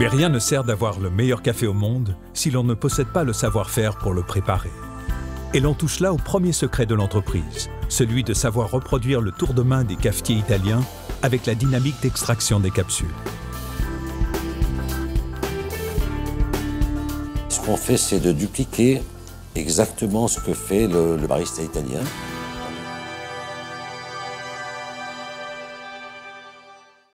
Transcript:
Mais rien ne sert d'avoir le meilleur café au monde si l'on ne possède pas le savoir-faire pour le préparer. Et l'on touche là au premier secret de l'entreprise, celui de savoir reproduire le tour de main des cafetiers italiens avec la dynamique d'extraction des capsules. Ce qu'on fait, c'est de dupliquer exactement ce que fait le barista italien.